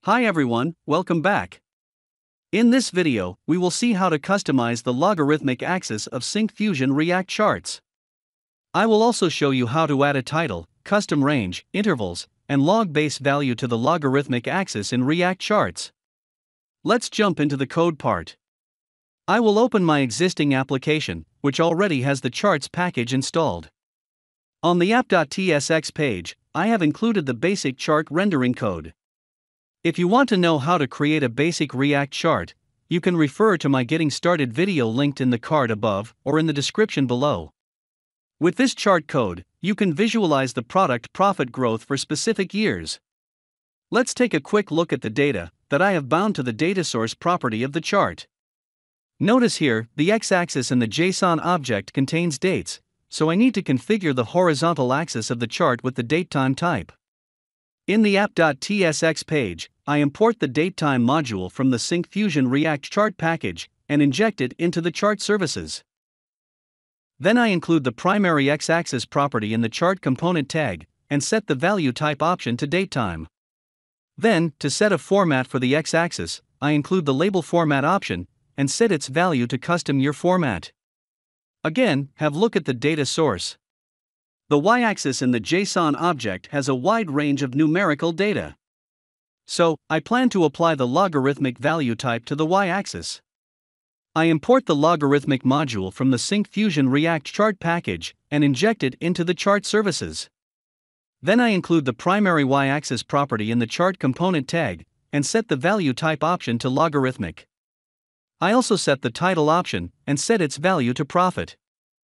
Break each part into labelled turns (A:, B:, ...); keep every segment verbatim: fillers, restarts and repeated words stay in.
A: Hi everyone, welcome back. In this video, we will see how to customize the logarithmic axis of Syncfusion React Charts. I will also show you how to add a title, custom range, intervals, and log base value to the logarithmic axis in React Charts. Let's jump into the code part. I will open my existing application, which already has the charts package installed. On the app.tsx page, I have included the basic chart rendering code. If you want to know how to create a basic React chart, you can refer to my Getting Started video linked in the card above or in the description below. With this chart code, you can visualize the product profit growth for specific years. Let's take a quick look at the data that I have bound to the data source property of the chart. Notice here, the x-axis in the JSON object contains dates, so I need to configure the horizontal axis of the chart with the datetime type. In the app.tsx page, I import the datetime module from the Syncfusion React Chart package and inject it into the chart services. Then I include the primary x-axis property in the chart component tag and set the value type option to datetime. Then, to set a format for the x-axis, I include the label format option and set its value to custom year format. Again, have a look at the data source. The y-axis in the JSON object has a wide range of numerical data. So, I plan to apply the logarithmic value type to the y-axis. I import the logarithmic module from the Syncfusion React Chart package and inject it into the chart services. Then I include the primary y-axis property in the chart component tag and set the value type option to logarithmic. I also set the title option and set its value to profit.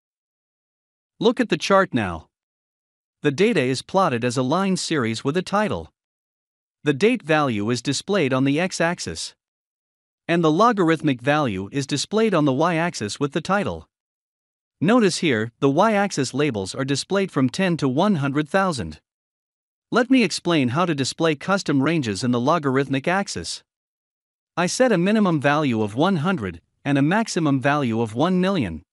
A: Look at the chart now. The data is plotted as a line series with a title. The date value is displayed on the x-axis. And the logarithmic value is displayed on the y-axis with the title. Notice here, the y-axis labels are displayed from ten to one hundred thousand. Let me explain how to display custom ranges in the logarithmic axis. I set a minimum value of one hundred and a maximum value of one million.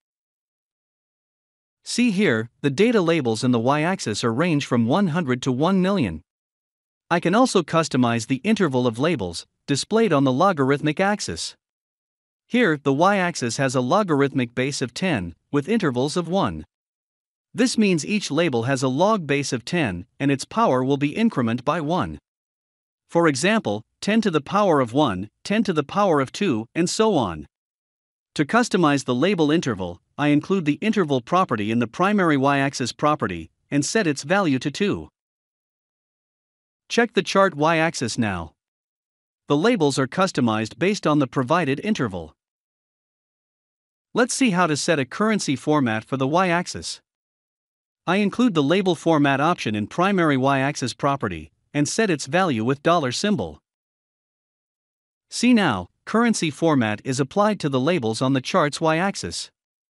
A: See here, the data labels in the y-axis are range from one hundred to one million. I can also customize the interval of labels displayed on the logarithmic axis. Here, the y-axis has a logarithmic base of ten, with intervals of one. This means each label has a log base of ten, and its power will be increment by one. For example, ten to the power of one, ten to the power of two, and so on. To customize the label interval, I include the interval property in the primary y-axis property and set its value to two. Check the chart y-axis now. The labels are customized based on the provided interval. Let's see how to set a currency format for the y-axis. I include the label format option in primary y-axis property and set its value with dollar symbol. See now, currency format is applied to the labels on the chart's y-axis.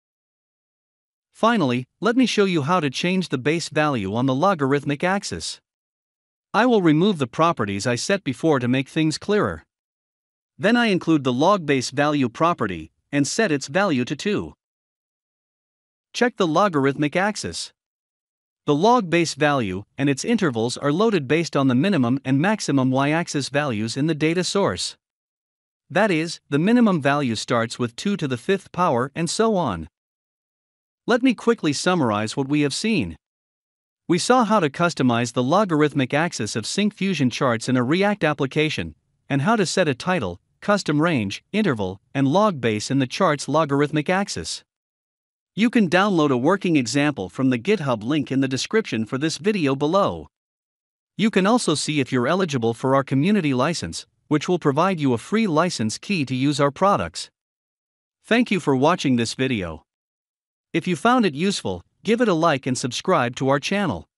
A: Finally, let me show you how to change the base value on the logarithmic axis. I will remove the properties I set before to make things clearer. Then I include the log base value property and set its value to two. Check the logarithmic axis. The log base value and its intervals are loaded based on the minimum and maximum y-axis values in the data source. That is, the minimum value starts with two to the fifth power and so on. Let me quickly summarize what we have seen. We saw how to customize the logarithmic axis of Syncfusion charts in a React application, and how to set a title, custom range, interval, and log base in the chart's logarithmic axis. You can download a working example from the GitHub link in the description for this video below. You can also see if you're eligible for our community license, which will provide you a free license key to use our products. Thank you for watching this video. If you found it useful, give it a like and subscribe to our channel.